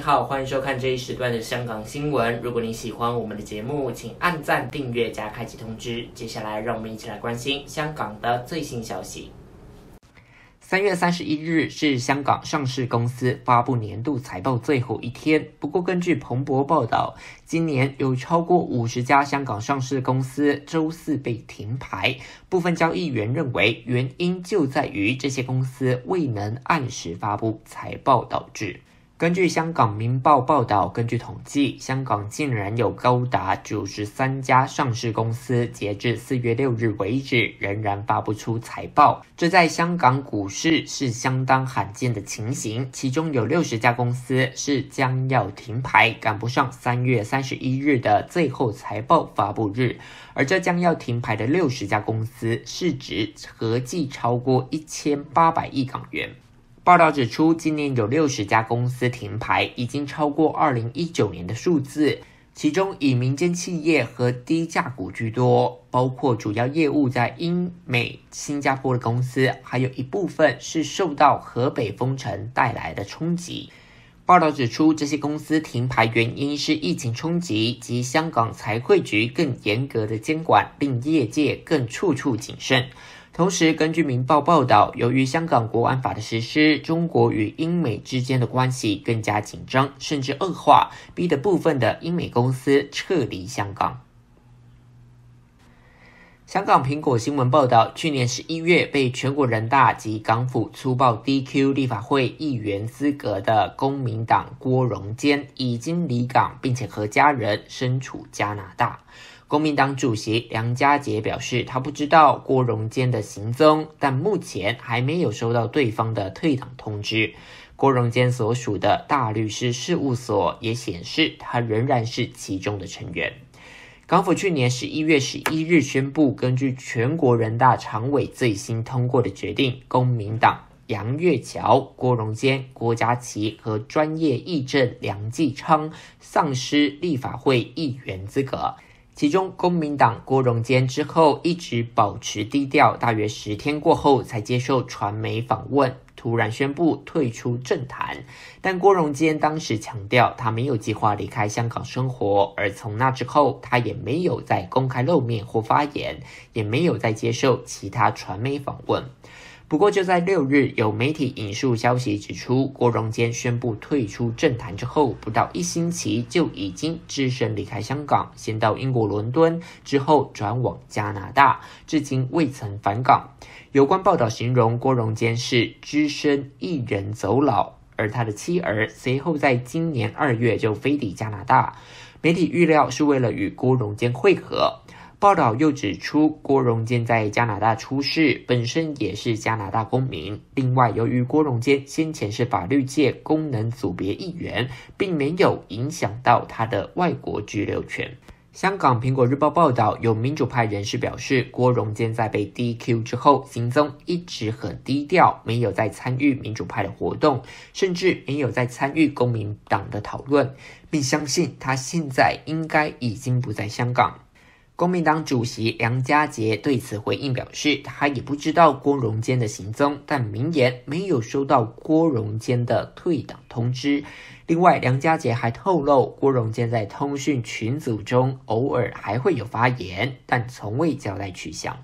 好，欢迎收看这一时段的香港新闻。如果你喜欢我们的节目，请按赞、订阅加开启通知。接下来，让我们一起来关心香港的最新消息。3月31日是香港上市公司发布年度财报最后一天。不过，根据彭博报道，今年有超过50家香港上市公司周四被停牌。部分交易员认为，原因就在于这些公司未能按时发布财报导致。根据香港明报报道，根据统计，香港竟然有高达93家上市公司截至4月6日为止仍然发不出财报，这在香港股市是相当罕见的情形。其中有60家公司是将要停牌，赶不上3月31日的最后财报发布日，而这将要停牌的60家公司市值合计超过1800亿港元。报道指出，今年有60家公司停牌，已经超过2019年的数字，其中以民间企业和低价股居多，包括主要业务在英美、新加坡的公司，还有一部分是受到河北封城带来的冲击。报道指出，这些公司停牌原因是疫情冲击及香港财汇局更严格的监管，令业界更处处谨慎。同时，根据明报报道，由于香港国安法的实施，中国与英美之间的关系更加紧张，甚至恶化，逼得部分的英美公司撤离香港。香港苹果新闻报道，去年11月被全国人大及港府粗暴 DQ 立法会议员资格的公民党郭荣坚已经离港，并且和家人身处加拿大。公民党主席梁家杰表示，他不知道郭荣坚的行踪，但目前还没有收到对方的退党通知。郭荣坚所属的大律师事务所也显示，他仍然是其中的成员。港府去年11月11日宣布，根据全国人大常委最新通过的决定，公民党杨岳桥、郭荣坚、郭家麒和专业议政梁继昌丧失立法会议员资格。其中公民党郭荣坚之后一直保持低调，大约10天过后才接受传媒访问，突然宣布退出政坛。但郭荣坚当时强调，他没有计划离开香港生活，而从那之后他也没有再公开露面或发言，也没有再接受其他传媒访问。不过就在6日，有媒体引述消息指出，郭荣坚宣布退出政坛之后，不到1星期就已经只身离开香港，先到英国伦敦，之后转往加拿大，至今未曾返港。有关报道形容郭荣坚是只身一人走佬，而他的妻儿随后在今年2月就飞抵加拿大，媒体预料是为了与郭荣坚会合。报道又指出，郭荣坚在加拿大出世，本身也是加拿大公民。另外，由于郭荣坚先前是法律界功能组别议员，并没有影响到他的外国居留权。香港苹果日报报道，有民主派人士表示，郭荣坚在被 DQ 之后，行踪一直很低调，没有再参与民主派的活动，甚至没有再参与公民党的讨论，并相信他现在应该已经不在香港。公民党主席梁家杰对此回应表示，他也不知道郭荣坚的行踪，但明言没有收到郭荣坚的退党通知。另外，梁家杰还透露，郭荣坚在通讯群组中偶尔还会有发言，但从未交代去向。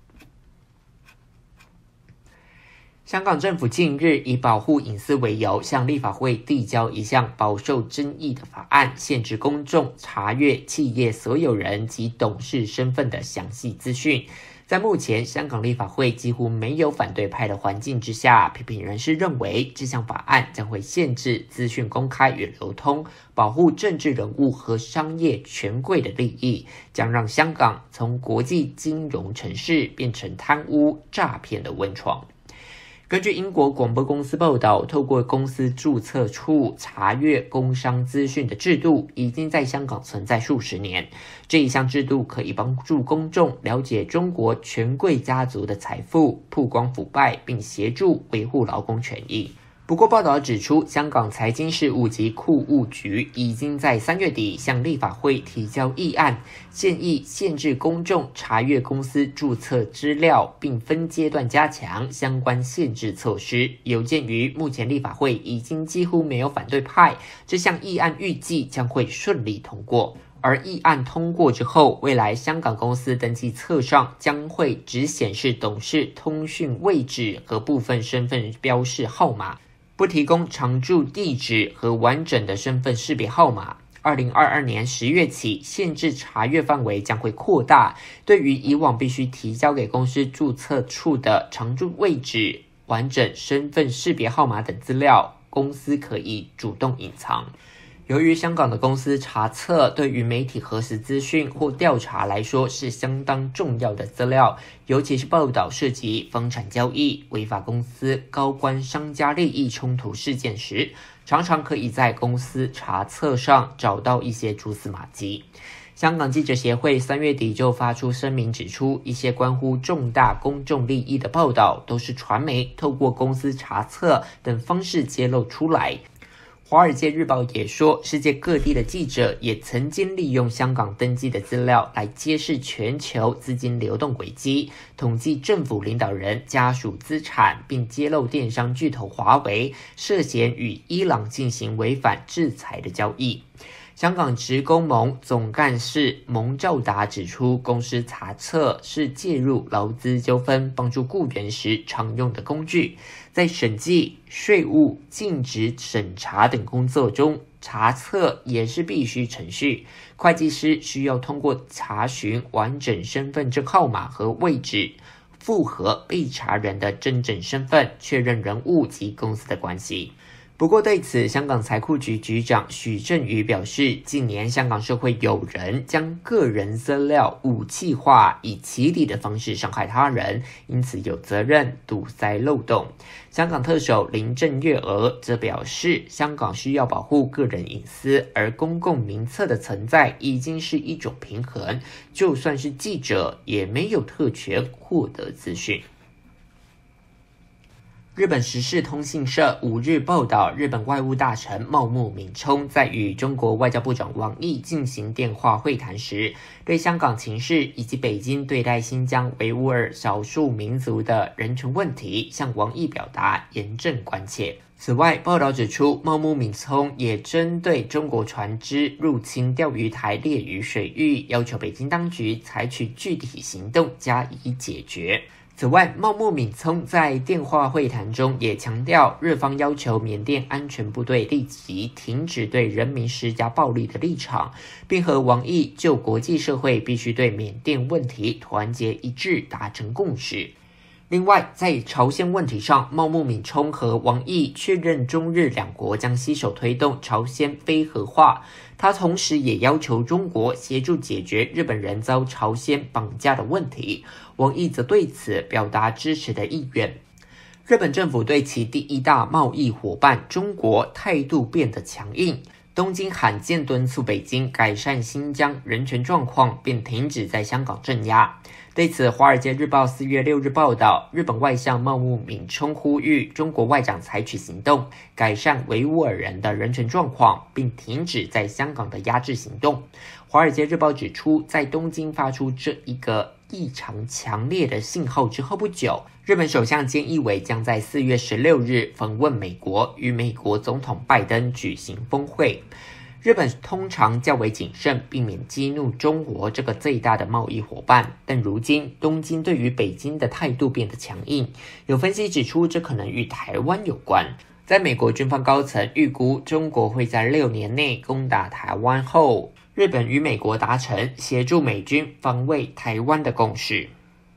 香港政府近日以保护隐私为由，向立法会递交一项饱受争议的法案，限制公众查阅企业所有人及董事身份的详细资讯。在目前香港立法会几乎没有反对派的环境之下，批评人士认为这项法案将会限制资讯公开与流通，保护政治人物和商业权贵的利益，将让香港从国际金融城市变成贪污诈骗的温床。根据英国广播公司报道，透过公司注册处查阅工商资讯的制度已经在香港存在数十年。这一项制度可以帮助公众了解中国权贵家族的财富，曝光腐败，并协助维护劳工权益。 不过，报道指出，香港财经事务及库务局已经在3月底向立法会提交议案，建议限制公众查阅公司注册资料，并分阶段加强相关限制措施。有鉴于目前立法会已经几乎没有反对派，这项议案预计将会顺利通过。而议案通过之后，未来香港公司登记册上将会只显示董事通讯位置和部分身份标示号码，不提供常住地址和完整的身份识别号码。2022年10月起，限制查阅范围将会扩大，对于以往必须提交给公司注册处的常住位置、完整身份识别号码等资料，公司可以主动隐藏。由于香港的公司查册对于媒体核实资讯或调查来说是相当重要的资料，尤其是报道涉及房产交易、违法公司、高官商家利益冲突事件时，常常可以在公司查册上找到一些蛛丝马迹。香港记者协会3月底就发出声明指出，一些关乎重大公众利益的报道都是传媒透过公司查册等方式揭露出来。华尔街日报也说，世界各地的记者也曾经利用香港登记的资料来揭示全球资金流动轨迹，统计政府领导人家属资产，并揭露电商巨头华为涉嫌与伊朗进行违反制裁的交易。香港职工盟总干事蒙兆达指出，公司查册是介入劳资纠纷、帮助雇员时常用的工具，在审计、税务、尽职审查等工作中，查册也是必须程序。会计师需要通过查询完整身份证号码和位置，符合被查人的真正身份，确认人物及公司的关系。不过对此，香港财库局局长许正宇表示，近年香港社会有人将个人资料武器化，以起底的方式伤害他人，因此有责任堵塞漏洞。香港特首林郑月娥则表示，香港需要保护个人隐私，而公共名册的存在已经是一种平衡，就算是记者也没有特权获得资讯。日本时事通信社5日报道，日本外务大臣茂木敏充在与中国外交部长王毅进行电话会谈时，对香港情势以及北京对待新疆维吾尔少数民族的人权问题，向王毅表达严正关切。此外，报道指出，茂木敏充也针对中国船只入侵钓鱼台列屿水域，要求北京当局采取具体行动加以解决。此外，茂木敏充在电话会谈中也强调，日方要求缅甸安全部队立即停止对人民施加暴力的立场，并和王毅就国际社会必须对缅甸问题团结一致达成共识。另外，在朝鲜问题上，茂木敏充和王毅确认中日两国将携手推动朝鲜非核化。他同时也要求中国协助解决日本人遭朝鲜绑架的问题。王毅则对此表达支持的意愿。日本政府对其第一大贸易伙伴中国态度变得强硬，东京罕见敦促北京改善新疆人权状况，并停止在香港镇压。对此，《华尔街日报》4月6日报道，日本外相茂木敏充呼吁中国外长采取行动，改善维吾尔人的人权状况，并停止在香港的压制行动。《华尔街日报》指出，在东京发出这一个异常强烈的信号之后不久，日本首相菅义伟将在4月16日访问美国，与美国总统拜登举行峰会。日本通常较为谨慎，避免激怒中国这个最大的贸易伙伴，但如今东京对于北京的态度变得强硬。有分析指出，这可能与台湾有关。在美国军方高层预估中国会在6年内攻打台湾后，日本与美国达成协助美军防卫台湾的共识。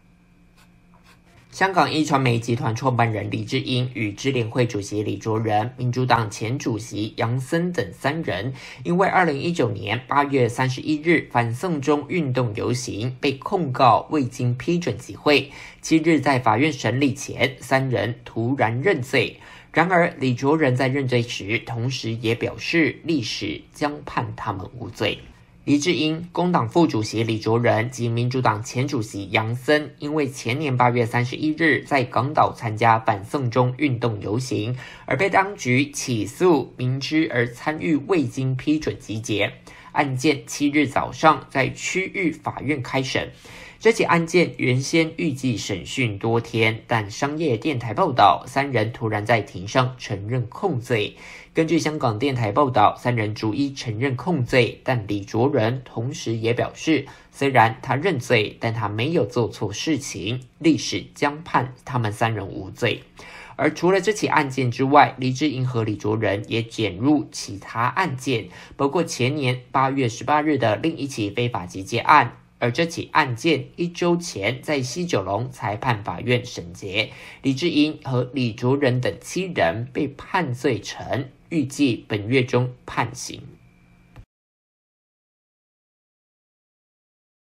香港一传媒集团创办人李志英与支联会主席李卓人、民主党前主席杨森等3人，因为2019年8月31日反送中运动游行被控告未经批准集会，7日在法院审理前，3人突然认罪。然而，李卓人在认罪时，同时也表示历史将判他们无罪。 黎智英、工党副主席李卓人及民主党前主席杨森，因为前年8月31日在港岛参加反送中运动游行，而被当局起诉，明知而参与未经批准集结。案件7日早上在区域法院开审。这起案件原先预计审讯多天，但商业电台报道，3人突然在庭上承认控罪。根据香港电台报道，3人逐一承认控罪，但李卓人同时也表示，虽然他认罪，但他没有做错事情，历史将判他们3人无罪。而除了这起案件之外，黎智英和李卓人也卷入其他案件，包括前年8月18日的另一起非法集结案。而这起案件1周前在西九龙裁判法院审结，黎智英和李卓人等7人被判罪成，预计本月中判刑。